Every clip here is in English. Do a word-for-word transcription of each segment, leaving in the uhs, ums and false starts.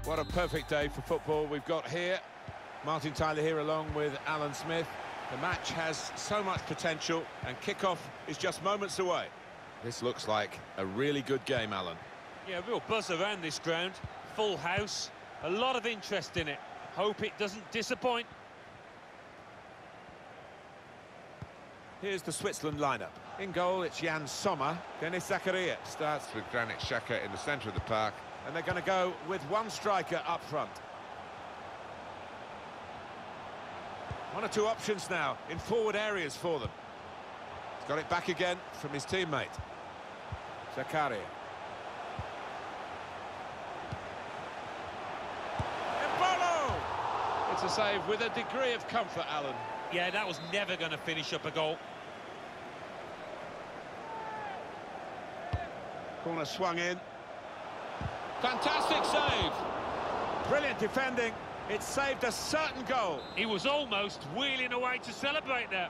What a perfect day for football we've got here. Martin Tyler here along with Alan Smith. The match has so much potential and kick-off is just moments away. This looks like a really good game, Alan. Yeah, real buzz around this ground. Full house, a lot of interest in it. Hope it doesn't disappoint. Here's the Switzerland lineup. In goal, it's Jan Sommer. Denis Zakaria starts with Granit Xhaka in the centre of the park. And they're going to go with one striker up front. One or two options now in forward areas for them. He's got it back again from his teammate. Zakaria. Embolo! It's a save with a degree of comfort, Alan. Yeah, that was never going to finish up a goal. Corner swung in. Fantastic save. Brilliant defending. It saved a certain goal. He was almost wheeling away to celebrate there.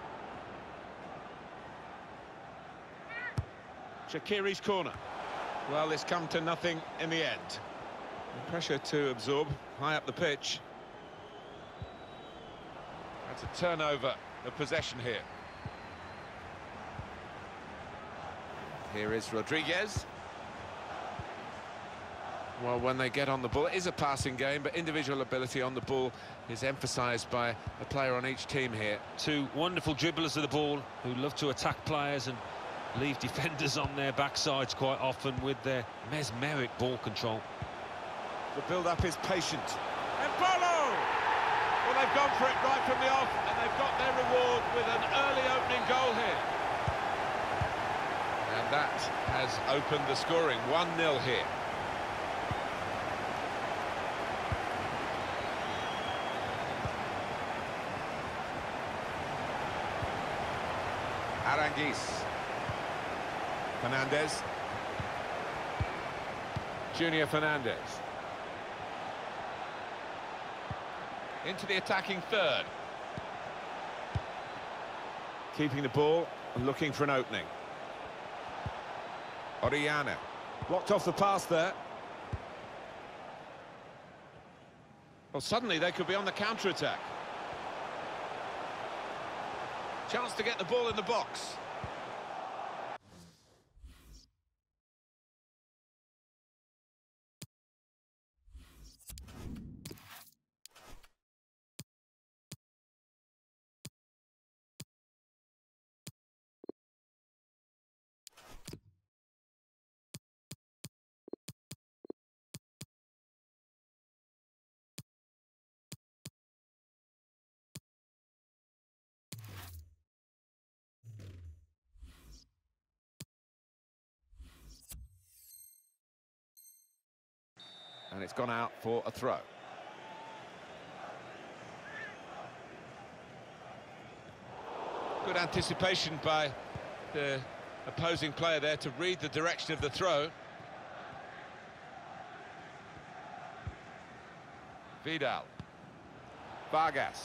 Shaqiri's corner. Well, it's come to nothing in the end. The pressure to absorb high up the pitch. That's a turnover of possession here. Here is Rodriguez. Well, when they get on the ball, it is a passing game, but individual ability on the ball is emphasised by a player on each team here. Two wonderful dribblers of the ball who love to attack players and leave defenders on their backsides quite often with their mesmeric ball control. The build-up is patient. Embolo! Well, they've gone for it right from the off, and they've got their reward with an early opening goal here. And that has opened the scoring, one nil here. Aranguiz. Fernandez. Junior Fernandez. Into the attacking third. Keeping the ball and looking for an opening. Orellana. Blocked off the pass there. Well, suddenly they could be on the counter-attack. Chance to get the ball in the box. And it's gone out for a throw. Good anticipation by the opposing player there to read the direction of the throw. Vidal. Vargas.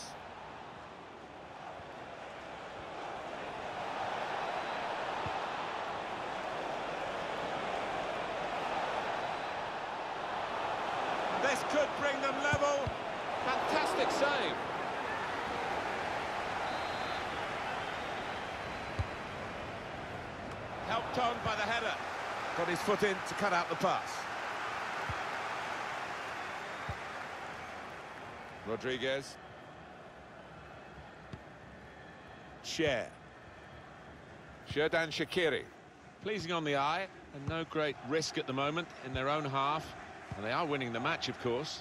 This could bring them level. Fantastic save. Helped on by the header. Got his foot in to cut out the pass. Rodriguez. Cher. Xherdan Shaqiri. Pleasing on the eye and no great risk at the moment in their own half. And they are winning the match, of course.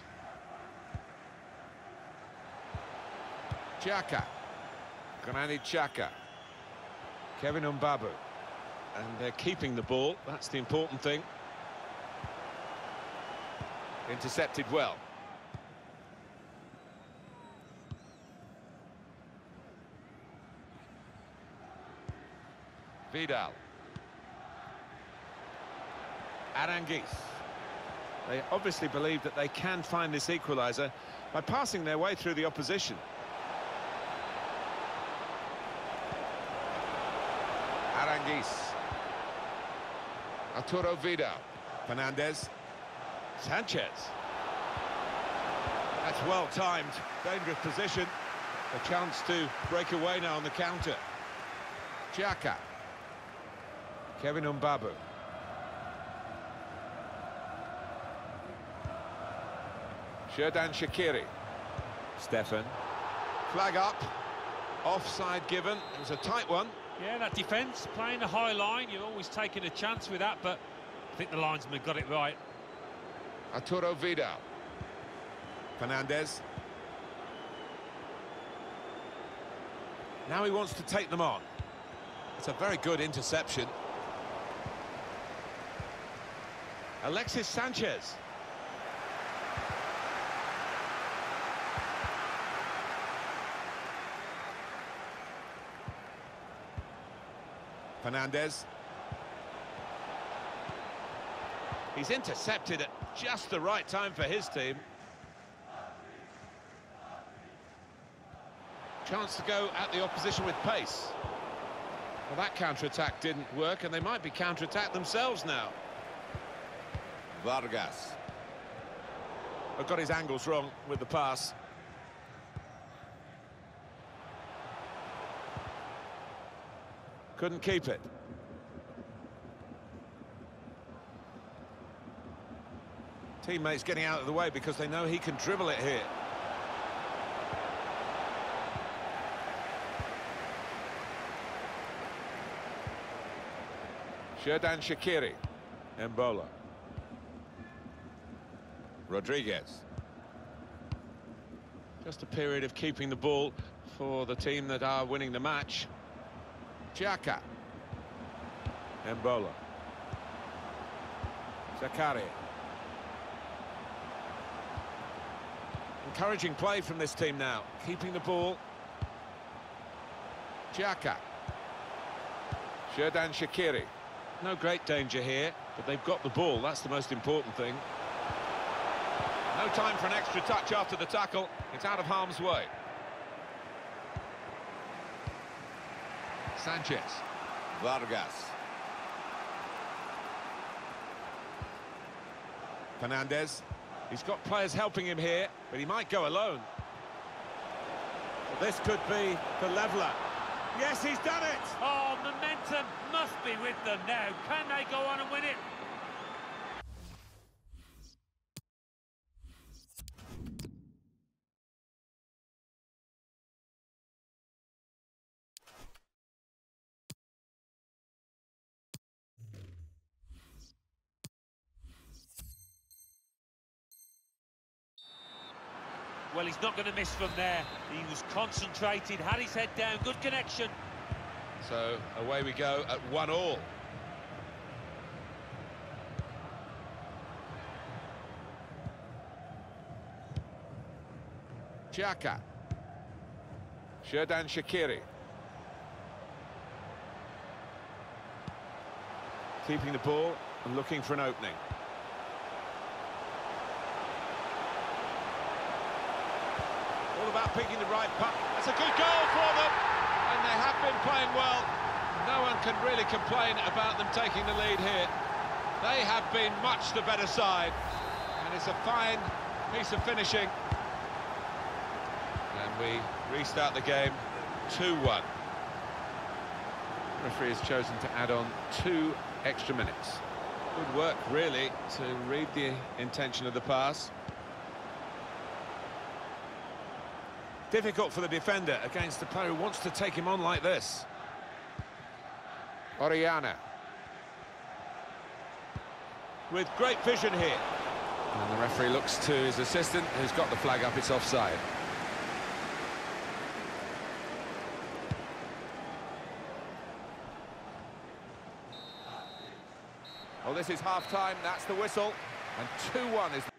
Xhaka. Granit Xhaka. Kevin Mbabu. And they're keeping the ball. That's the important thing. Intercepted well. Vidal. Aranguiz. They obviously believe that they can find this equaliser by passing their way through the opposition. Aranguiz. Arturo Vidal. Fernandez. Sanchez. That's well timed. Dangerous position. A chance to break away now on the counter. Xhaka. Kevin Mbabu. Xherdan Shaqiri. Stefan. Flag up. Offside given. It was a tight one. Yeah, that defence, playing a high line, you're always taking a chance with that, but I think the linesman got it right. Arturo Vidal. Fernandez. Now he wants to take them on. It's a very good interception. Alexis Sanchez. Fernandez. He's intercepted at just the right time for his team. Chance to go at the opposition with pace. Well, that counter-attack didn't work, and they might be counter-attacked themselves now. Vargas. I've got his angles wrong with the pass. Couldn't keep it. Teammates getting out of the way because they know he can dribble it here. Xherdan Shaqiri. Mbola. Rodriguez. Just a period of keeping the ball for the team that are winning the match. Xhaka. Mbola. Zakaria. Encouraging play from this team now, keeping the ball. Xhaka. Xherdan Shaqiri. No great danger here, but they've got the ball, that's the most important thing. No time for an extra touch after the tackle, it's out of harm's way. Sanchez. Vargas. Fernandez. He's got players helping him here, but he might go alone. Well, this could be the leveller. Yes, he's done it! Oh, momentum must be with them now. Can they go on and win it? Well, he's not going to miss from there. He was concentrated, had his head down, good connection. So, away we go at one all. Xhaka. Xherdan Shaqiri. Keeping the ball and looking for an opening. All about picking the right puck. That's a good goal for them, and they have been playing well. No one can really complain about them taking the lead here. They have been much the better side, and it's a fine piece of finishing. And we restart the game two one. The referee has chosen to add on two extra minutes. Good work, really, to read the intention of the pass. Difficult for the defender against the player who wants to take him on like this. Orellana. With great vision here. And the referee looks to his assistant, who's got the flag up, it's offside. Well, this is half-time, that's the whistle, and two one is...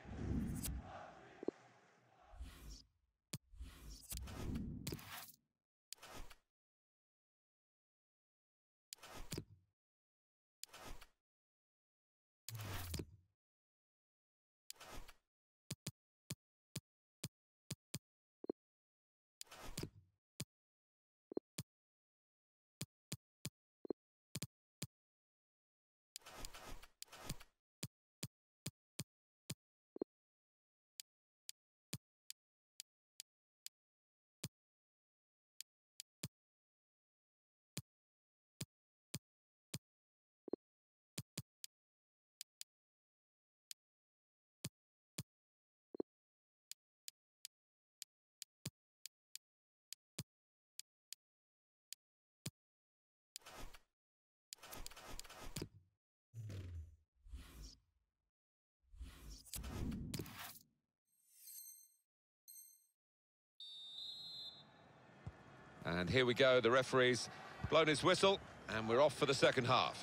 And here we go, the referee's blown his whistle, and we're off for the second half.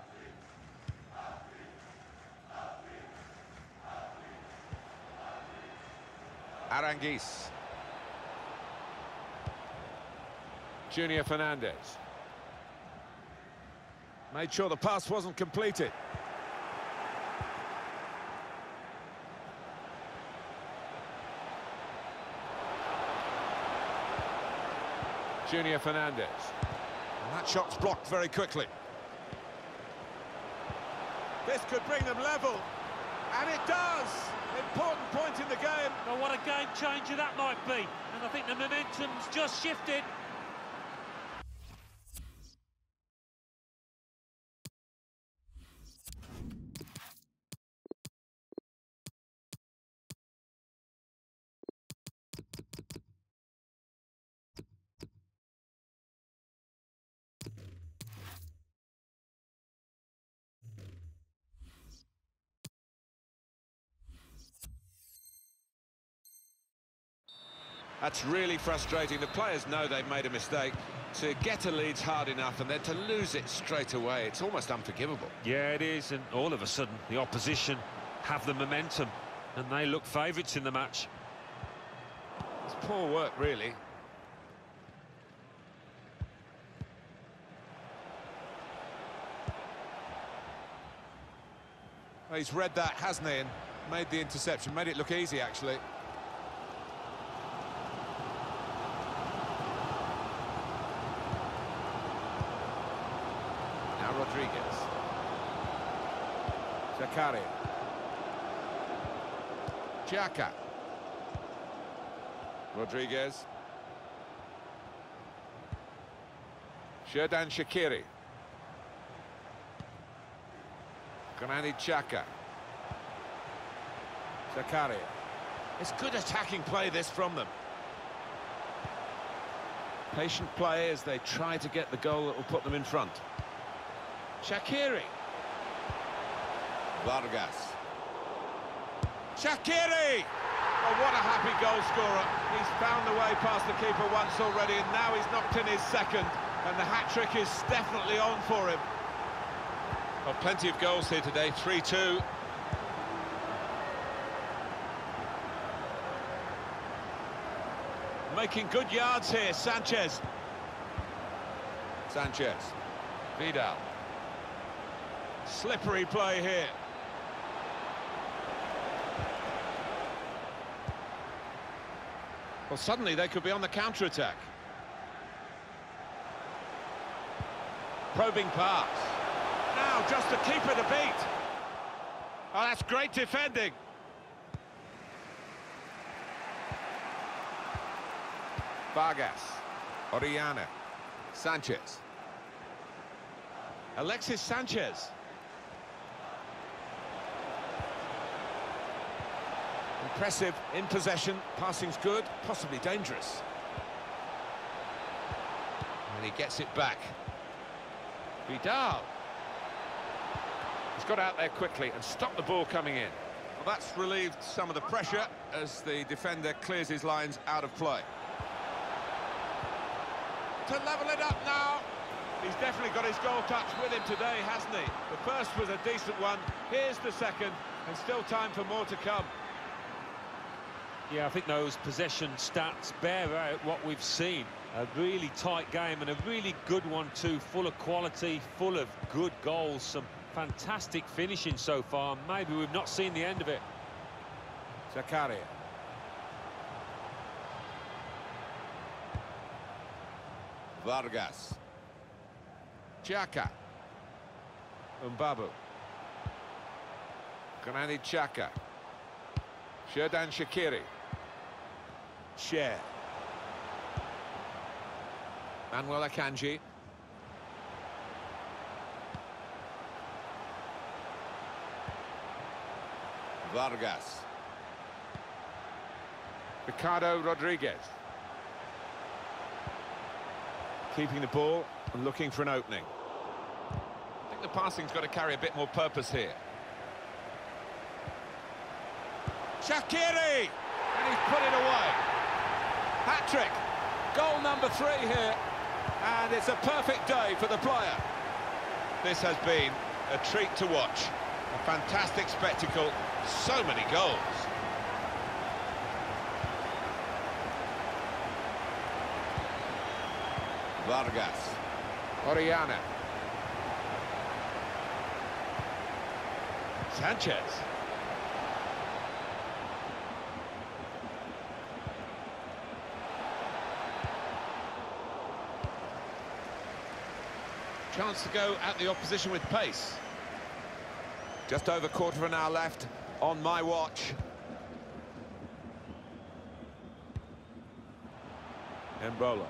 Aranguiz. Junior Fernandez. Made sure the pass wasn't completed. Junior Fernandez. And that shot's blocked very quickly. This could bring them level. And it does! Important point in the game. Well, what a game changer that might be. And I think the momentum's just shifted. That's really frustrating. The players know they've made a mistake. To get a lead's hard enough, and then to lose it straight away, it's almost unforgivable. Yeah, it is, and all of a sudden, the opposition have the momentum, and they look favourites in the match. It's poor work, really. Well, he's read that, hasn't he, and made the interception, made it look easy, actually. Rodriguez. Zakaria. Xhaka. Rodriguez. Xherdan Shaqiri. Granit Xhaka. Zakaria. It's good attacking play, this, from them. Patient play as they try to get the goal that will put them in front. Shaqiri. Vargas. Shaqiri! Oh, what a happy goal scorer. He's found the way past the keeper once already, and now he's knocked in his second, and the hat-trick is definitely on for him. Well, plenty of goals here today, three two. Making good yards here, Sanchez. Sanchez. Vidal. Slippery play here. Well, suddenly they could be on the counter-attack. Probing pass. Now just the keeper to beat. Oh, that's great defending. Vargas. Orellana. Sanchez. Alexis Sanchez. Impressive in possession, passing's good, possibly dangerous. And he gets it back. Vidal. He's got out there quickly and stopped the ball coming in. Well, that's relieved some of the pressure as the defender clears his lines out of play. To level it up now. He's definitely got his goal touch with him today, hasn't he? The first was a decent one. Here's the second, and still time for more to come. Yeah, I think those possession stats bear out what we've seen. A really tight game and a really good one too, full of quality, full of good goals, some fantastic finishing so far. Maybe we've not seen the end of it. Zakaria. Vargas. Xhaka. Mbabu. Granit Xhaka. Xherdan Shaqiri. Cher. Manuel Akanji. Vargas. Ricardo Rodriguez. Keeping the ball and looking for an opening. I think the passing's got to carry a bit more purpose here. Shaqiri! And he's put it away. Hat-trick. Goal number three here, and it's a perfect day for the player. This has been a treat to watch. A fantastic spectacle, so many goals. Vargas. Orellana. Sanchez. Chance to go at the opposition with pace. Just over quarter of an hour left on my watch. Embolo.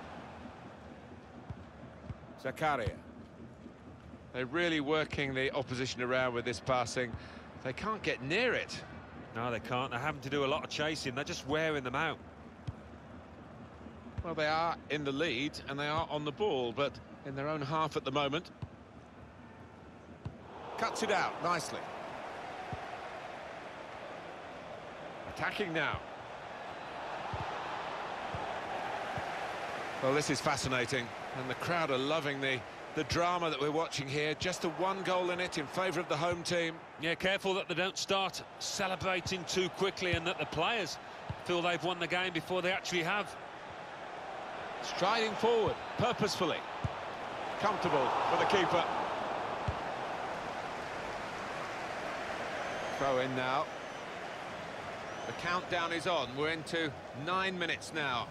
Zakaria. They're really working the opposition around with this passing. They can't get near it. No, they can't. They're having to do a lot of chasing. They're just wearing them out. Well, they are in the lead and they are on the ball, but in their own half at the moment. Cuts it out nicely. Attacking now. Well, this is fascinating, and the crowd are loving the, the drama that we're watching here. Just the one goal in it in favour of the home team. Yeah, careful that they don't start celebrating too quickly and that the players feel they've won the game before they actually have. Striding forward, purposefully. Comfortable for the keeper. Throw in now. The countdown is on. We're into nine minutes now.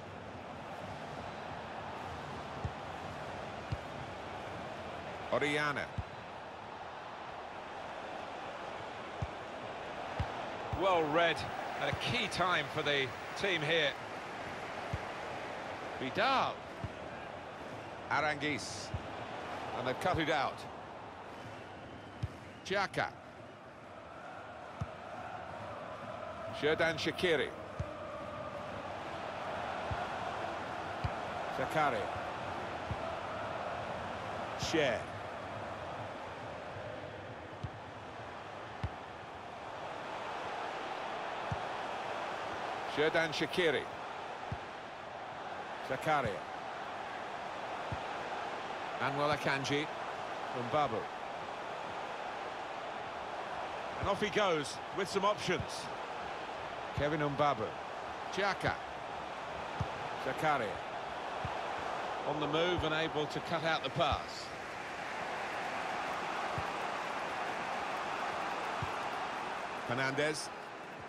Orellana. Well read at a key time for the team here. Vidal. Aranguiz. And they've cut it out. Xhaka. Xherdan Shaqiri. Zakaria. Cher. Xherdan Shaqiri. Zakaria. Manuel Akanji. Mbabu. And off he goes with some options. Kevin Mbabu. Xhaka. Zakaria. On the move and able to cut out the pass. Fernandez.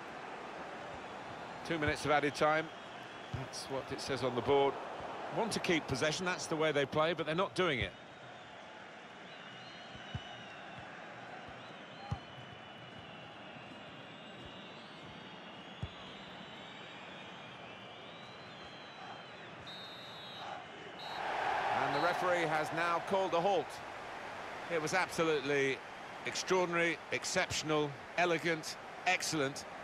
Two minutes of added time. That's what it says on the board. Want to keep possession, that's the way they play, but they're not doing it. And the referee has now called a halt. It was absolutely extraordinary, exceptional, elegant, excellent.